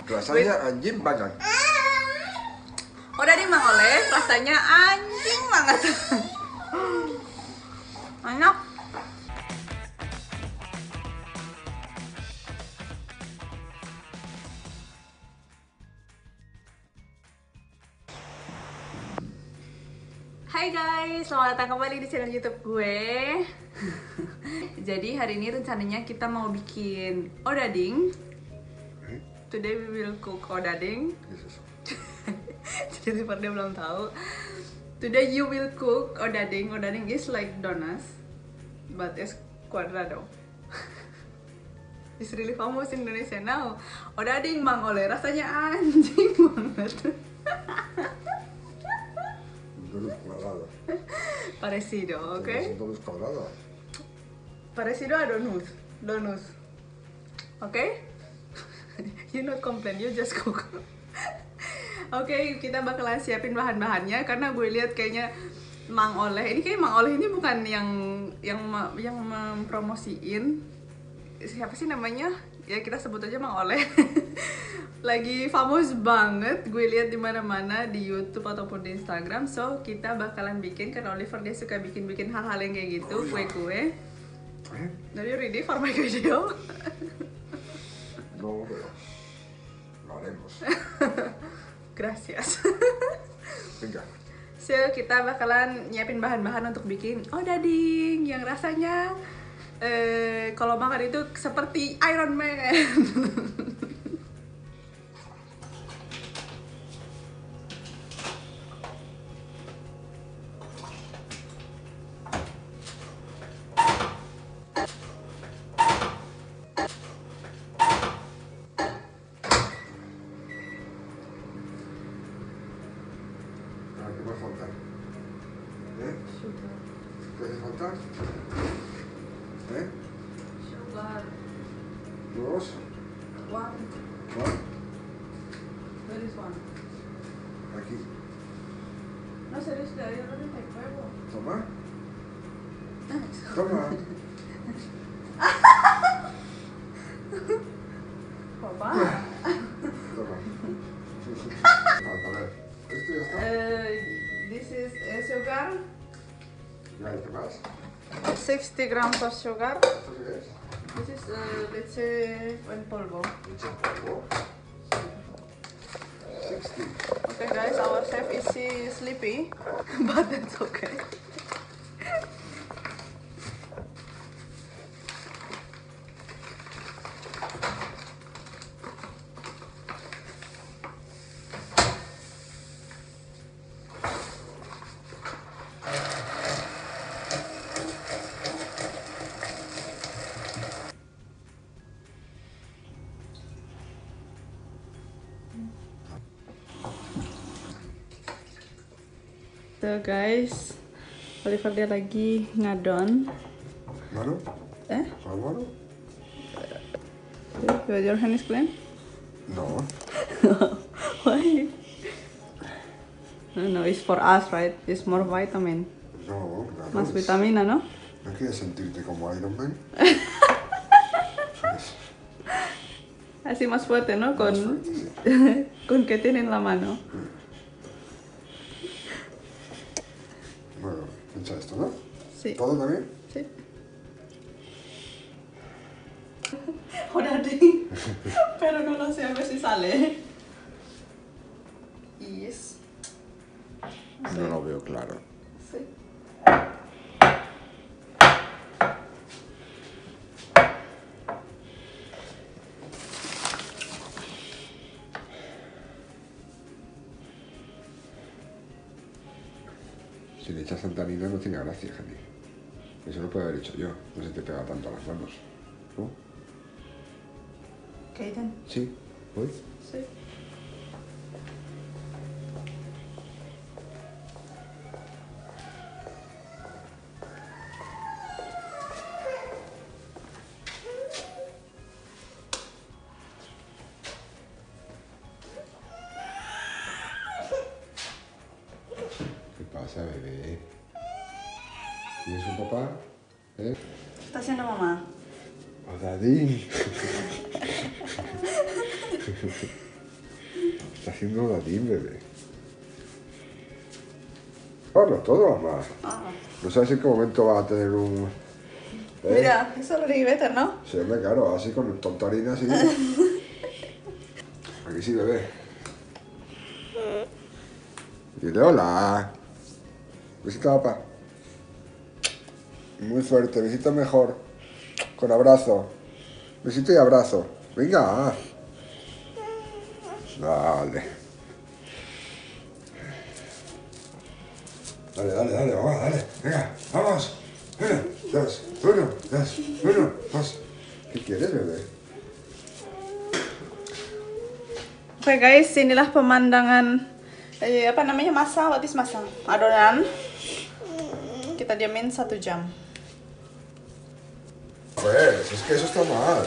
Rasanya anjing banget. Udah nih Mang Oleh, rasanya anjing banget. Enak. Hai guys, selamat datang kembali di channel YouTube gue. Jadi hari ini rencananya kita mau bikin odading. Today we will cook odading. Jadi dia belum tahu. Today you will cook odading. Odading is like donuts, but it's quadrado. It's really famous in Indonesia now. Odading Mang Oleh, rasanya anjing banget. Parecido, okay? Parecido a donut, okay? You not complain, you just cook. Oke, kita bakalan siapin bahan-bahannya karena gue lihat kayaknya Mang Oleh ini bukan yang mempromosiin, siapa sih namanya? Ya kita sebut aja Mang Oleh. Lagi famous banget, gue lihat di mana-mana di YouTube ataupun di Instagram. So kita bakalan bikin karena Oliver dia suka bikin hal-hal yang kayak gitu, kue-kue. Are you ready for my video? No, pero lo haremos. Gracias. Venga. So kita bakalan nyiapin bahan-bahan untuk bikin odading yang rasanya kalau makan itu seperti Iron Man. ¿Qué va a faltar? Sugar. ¿Qué hace falta? Sugar. Dos. One. One. Where is one? Aquí. No, seriously, I already take huevo. Toma. Toma. Papá. Toma. A ver. ¿Esto ya está? This is sugar. ¿Ya hay que más? 60 grams of sugar. ¿Esto qué es? This is leche en polvo. Leche en polvo. 60. Okay guys, our chef is sleepy, but that's okay. So guys, Oliver dia lagi ngadon. ¿Mano? ¿Álvaro? Your hand is clean? No. Why? No, it's for us, right? It's more vitamin. No, claro. Más vitamina, ¿no? ¿No quieres sentirte como Iron Man? Así más fuerte, ¿no? Con, Más fuerte, sí. con que tiene en la mano. Bueno, echa esto, ¿no? Sí. ¿Todo también? Sí. Odading. Pero no lo sé, a ver si sale. Yes. No lo veo claro. Sí. Si le echas tanta harina no tiene gracia, Jenny. Eso lo puedo haber hecho yo. No se te pega tanto a las manos. ¿No? Kaden. Sí. ¿Voy? Sí. ¿Qué pasa, bebé? ¿Tienes un papá? ¿Eh? ¿Qué está haciendo mamá? Odading. Está haciendo Odadín, bebé. Hazlo todo, mamá. Ah. No sabes en qué momento va a tener un... Mira, eso lo di better, ¿no? Sí, hombre, claro, así con tontarina así. Aquí sí, bebé. Dile hola. Besito, papá. Muy fuerte, besito mejor. Con abrazo. Besito y abrazo. Venga. Dale. Dale, mamá, dale. Venga, vamos. Uno, dos, dos. ¿Qué quieres, bebé? Oke guys, inilah pemandangan apa namanya masa, what is masa? Adonan. Kita diamin 1 jam. Pues, es que eso está mal.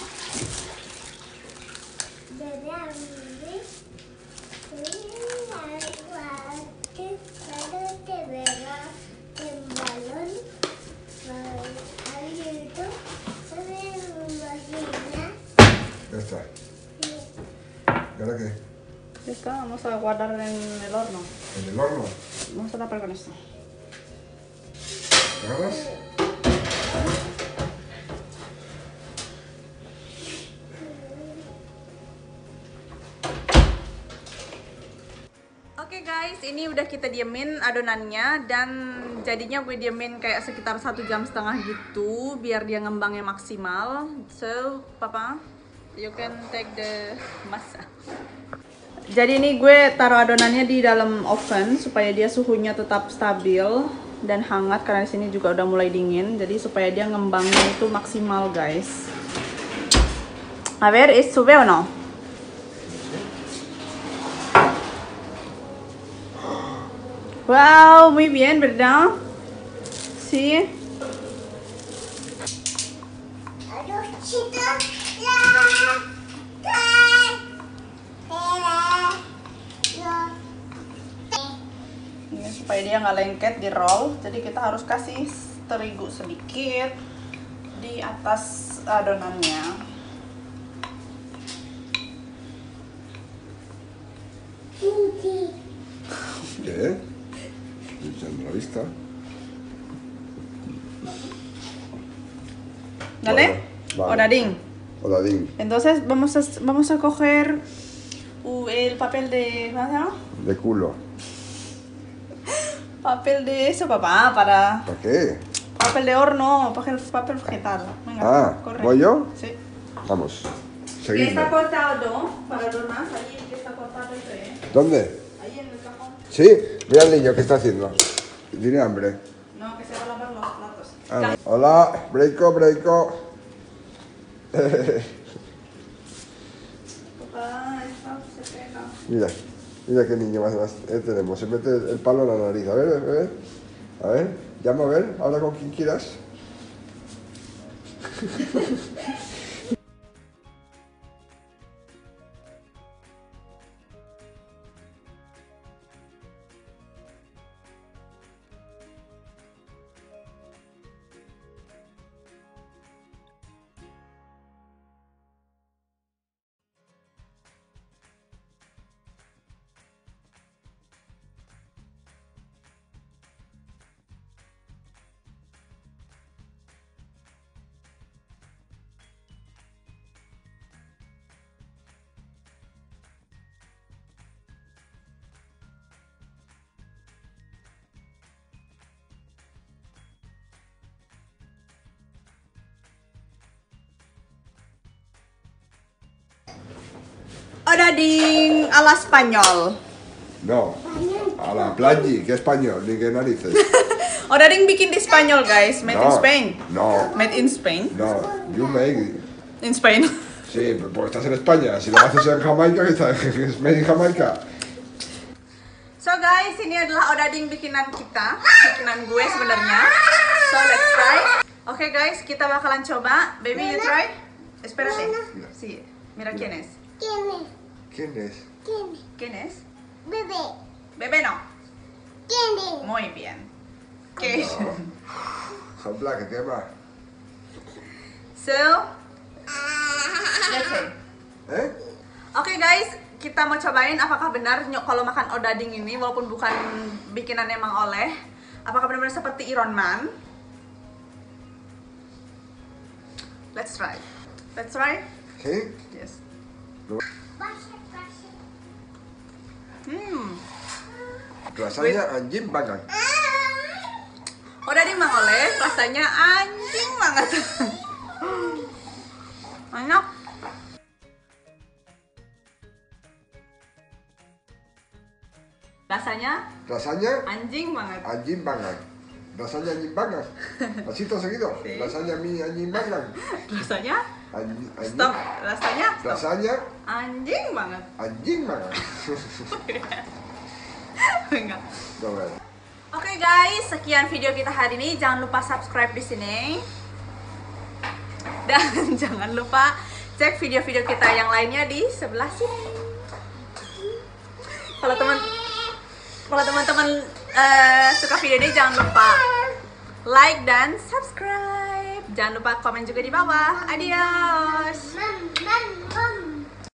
Ya está. ¿Y ahora qué? Ya está, vamos a guardar en el horno. ¿En el horno? Vamos a tapar con esto. ¿Agarras? Oke guys, ini udah kita diamin adonannya dan jadinya gue diamin kayak sekitar 1,5 jam gitu biar dia ngembangnya maksimal. So, Papa, you can take the masa. Jadi ini gue taruh adonannya di dalam oven supaya dia suhunya tetap stabil dan hangat karena di sini juga udah mulai dingin. Jadi supaya dia ngembangnya itu maksimal, guys. A ver, ¿es sube o no? Wow, muy bien, ¿verdad? Sí. Ini supaya dia nggak lengket di roll, jadi kita harus kasih terigu sedikit di atas adonannya. ¿Qué? Echando la vista. ¿Dale? Vale. Odading. Odadín. Entonces vamos a coger el papel de... ¿cómo se llama? De culo. Papel de eso, papá, para... ¿Para qué? Papel de horno, papel vegetal. Venga, Ah, corre. ¿voy yo? Sí. Vamos. Que Seguidme. está cortado para adornar, ahí que está cortado eso, ¿eh? ¿Dónde? Ahí en el cajón. Sí, mira al niño, ¿qué está haciendo? Tiene hambre. No, que se va a lavar los platos. Ah, hola, breiko. Papá, esto se pega. Mira qué niño más tenemos. Se mete el palo en la nariz. A ver. A ver, llama a ver, habla con quien quieras. Odading ala Spanyol. No, a la playa, ¿qué español? Ni qué narices. Odading bikin di Spanyol, guys. Made in No, Spain. no. Made in Spain. No, you make. In Spain. Sí, porque estás en España. Si lo haces en Jamaica, que es made in Jamaica. So guys, ini adalah odading bikinan kita, bikinan gue sebenarnya. So let's try. Oke guys, kita bakalan coba. Baby, you try. Espérate. Sí. Mira quién es. ¿Quién es? ¿Quién es? Bebé. Bebé no. ¿Quién Muy bien. Okay. Sopla, que quema. So let's say. ¿Eh? Oke guys, kita mau cobain apakah benar kalau makan odading ini, walaupun bukan bikinannya Mang Oleh, apakah benar-benar seperti Iron Man? Let's try. Let's try. Oke. Yes. Basah, basah. Rasanya anjing banget. Odading Mang Oleh rasanya anjing banget. Enak. Rasanya anjing banget. Anjing banget. Rasanya anjing banget. Así segido. Sí. Rasanya mie anjing banget. Rasanya Anjing. stop. Rasanya stop. Rasanya Anjing banget. anjing banget. Enggak. Coba. Oke guys, sekian video kita hari ini. Jangan lupa subscribe di sini. Dan jangan lupa cek video-video kita yang lainnya di sebelah sini. Kalau teman-teman suka video ini, jangan lupa like dan subscribe. Jangan lupa komen juga di bawah. Adios. Mom, mom, mom.